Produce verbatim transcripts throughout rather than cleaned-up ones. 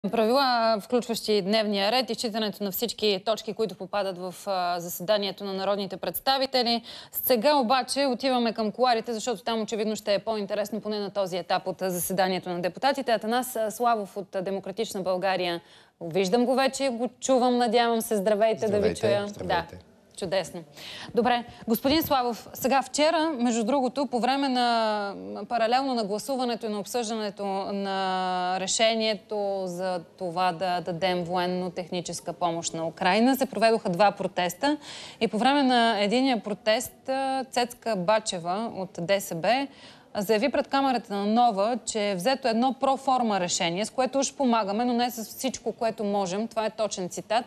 Правила, включващи дневния ред, изчитането на всички точки, които попадат в заседанието на народните представители. Сега обаче отиваме към кулоарите, защото там очевидно ще е по-интересно, поне на този етап от заседанието на депутатите. Атанас Славов от Демократична България. Виждам го вече, го чувам, надявам се. Здравейте, здравейте да ви чуя. Здравейте. Да. Чудесно. Добре. Господин Славов, сега вчера, между другото, по време на паралелно на гласуването и на обсъждането на решението за това да дадем военно-техническа помощ на Украйна, се проведоха два протеста. И по време на единия протест Цецка Бачева от ДСБ заяви пред камерата на Нова, че е взето едно проформа решение, с което уж помагаме, но не с всичко, което можем. Това е точен цитат.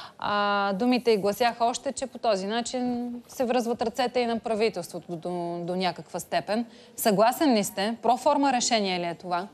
А, думите й гласяха още, че по този начин се връзват ръцете и на правителството до, до някаква степен. Съгласен ли сте? Проформа решение ли е това?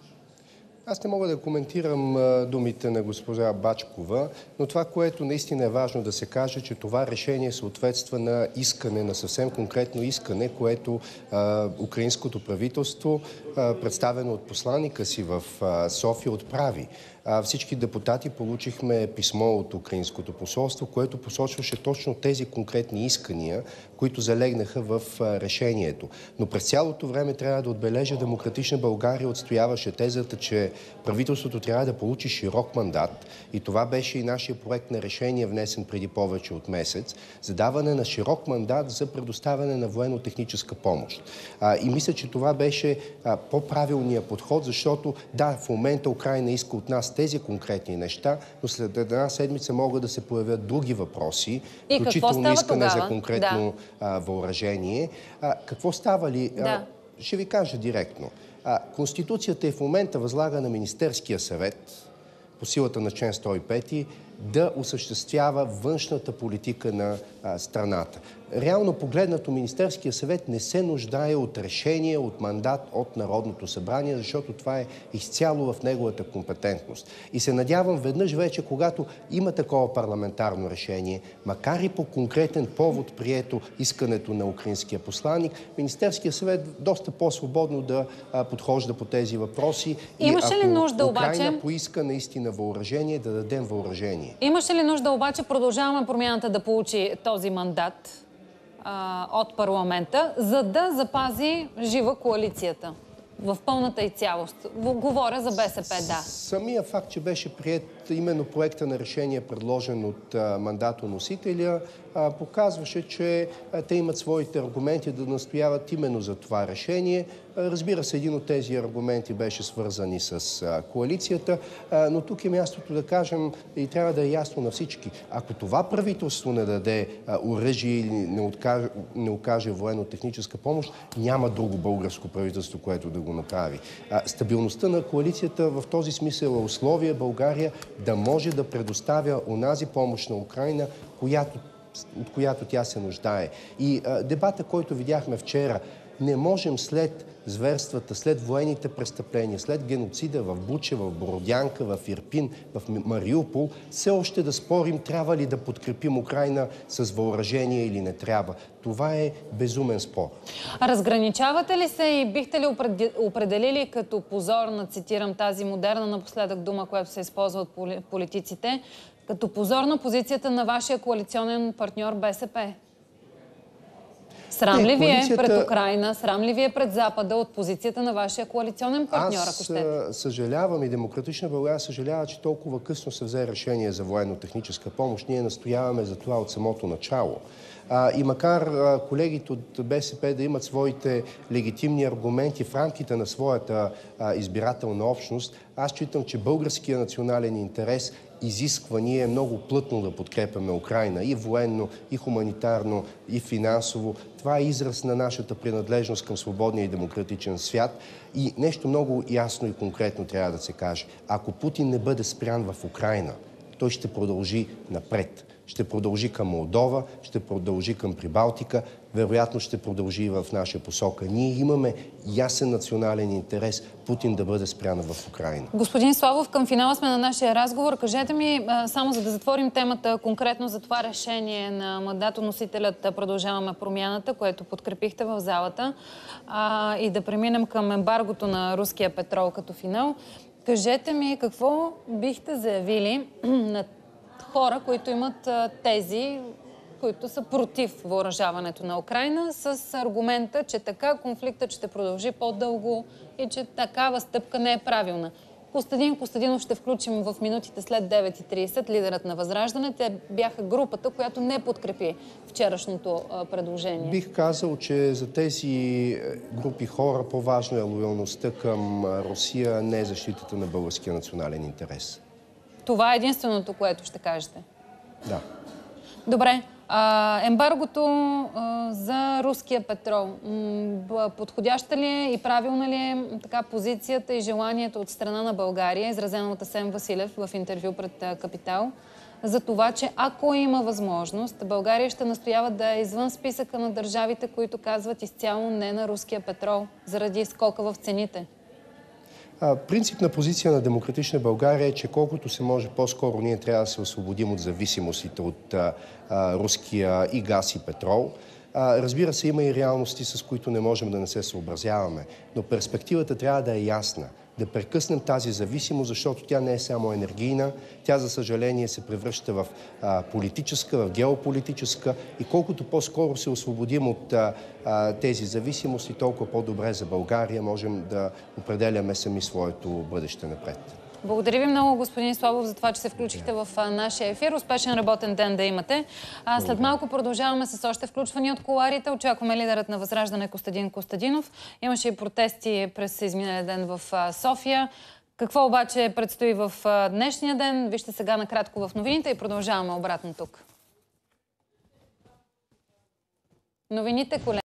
Аз не мога да коментирам а, думите на госпожа Бачкова, но това, което наистина е важно да се каже, че това решение съответства на искане, на съвсем конкретно искане, което а, украинското правителство, а, представено от посланника си в а, София, отправи. А, всички депутати получихме писмо от украинското посолство, което посочваше точно тези конкретни искания, които залегнаха в а, решението. Но през цялото време трябва да отбележа, Демократична България отстояваше тезата, че правителството трябва да получи широк мандат, и това беше и нашия проект на решение, внесен преди повече от месец, за даване на широк мандат за предоставяне на военно-техническа помощ. А, и мисля, че това беше по-правилният подход, защото да, в момента Украйна иска от нас тези конкретни неща, но след една седмица могат да се появят други въпроси, и включително искане тогава? за конкретно да. а, въоръжение. А, какво става ли? Да. А, ще ви кажа директно. А, Конституцията е в момента възлага на Министерския съвет, по силата на член сто и пети, да осъществява външната политика на а, страната. Реално погледнато, Министерския съвет не се нуждае от решение, от мандат от Народното събрание, защото това е изцяло в неговата компетентност. И се надявам веднъж вече, когато има такова парламентарно решение, макар и по конкретен повод прието искането на украинския посланник, Министерския съвет доста по-свободно да а, подхожда по тези въпроси. Имаше ли нужда Украйна обаче поиска наистина въоръжение, да дадем въоръжение. Имаше ли нужда обаче Продължаваме промяната да получи този мандат а, от парламента, за да запази жива коалицията в пълната и цялост? Говоря за БСП, да. Самия факт, че беше прият именно проекта на решение, предложен от а, мандатоносителя, а, показваше, че а, те имат своите аргументи да настояват именно за това решение. А, разбира се, един от тези аргументи беше свързан и с а, коалицията, а, но тук е мястото да кажем и трябва да е ясно на всички. Ако това правителство не даде а, оръжие или не, откаже, не окаже военно-техническа помощ, няма друго българско правителство, което да го направи. А, стабилността на коалицията в този смисъл е условие България да може да предоставя онази помощ на Украйна, която, от която тя се нуждае. И а, дебата, който видяхме вчера, не можем след зверствата, след военните престъпления, след геноцида в Буча, в Бородянка, в Ирпин, в Мариупол, все още да спорим трябва ли да подкрепим Украйна с въоръжение или не трябва. Това е безумен спор. Разграничавате ли се и бихте ли определили като позорна, цитирам тази модерна напоследък дума, която се използва от политиците, като позорна позицията на вашия коалиционен партньор БСП? Срам ли ви е пред Украйна, срам ли ви е пред Запада от позицията на вашия коалиционен партньор, ако щете? Аз съжалявам и Демократична България съжалява, че толкова късно се взе решение за военно-техническа помощ. Ние настояваме за това от самото начало. А, и макар а, колегите от БСП да имат своите легитимни аргументи в рамките на своята а, избирателна общност, аз считам, че българския национален интерес изисква ние много плътно да подкрепяме Украйна и военно, и хуманитарно, и финансово. Това е израз на нашата принадлежност към свободния и демократичен свят. И нещо много ясно и конкретно трябва да се каже. Ако Путин не бъде спрян в Украйна, той ще продължи напред. Ще продължи към Молдова, ще продължи към Прибалтика, вероятно ще продължи и в наша посока. Ние имаме ясен национален интерес Путин да бъде спрян в Украйна. Господин Славов, към финала сме на нашия разговор. Кажете ми, само за да затворим темата конкретно за това решение на мандатоносителят Продължаваме промяната, което подкрепихте в залата, а, и да преминем към ембаргото на руския петрол като финал. Кажете ми, какво бихте заявили на хора, които имат тези, които са против въоръжаването на Украйна, с аргумента, че така конфликтът ще продължи по-дълго и че такава стъпка не е правилна. Костадин Костадинов ще включим в минутите след девет и трийсет, лидерът на Възраждане. Те бяха групата, която не подкрепи вчерашното предложение. Бих казал, че за тези групи хора по-важно е лоялността към Русия, не защитата на българския национален интерес. Това е единственото, което ще кажете? Да. Добре. А, ембаргото а, за руския петрол. М, подходяща ли е и правилна ли е така позицията и желанието от страна на България, изразено от Асен Василев в интервю пред а, Капитал, за това, че ако има възможност, България ще настоява да е извън списъка на държавите, които казват изцяло не на руския петрол, заради скока в цените? Принципна позиция на Демократична България е, че колкото се може по-скоро ние трябва да се освободим от зависимостите от а, а, руския и газ и петрол. А, разбира се, има и реалности, с които не можем да не се съобразяваме, но перспективата трябва да е ясна. Да прекъснем тази зависимост, защото тя не е само енергийна, тя, за съжаление, се превръща в а, политическа, в геополитическа и колкото по-скоро се освободим от а, а, тези зависимости, толкова по-добре за България можем да определяме сами своето бъдеще напред. Благодаря ви много, господин Славов, за това, че се включихте в а, нашия ефир. Успешен работен ден да имате. А, след малко продължаваме с още включвания от кулоарите. Очакваме лидерът на Възраждане Костадин Костадинов. Имаше и протести през изминалия ден в а, София. Какво обаче предстои в а, днешния ден? Вижте сега накратко в новините и продължаваме обратно тук. Новините, колеги.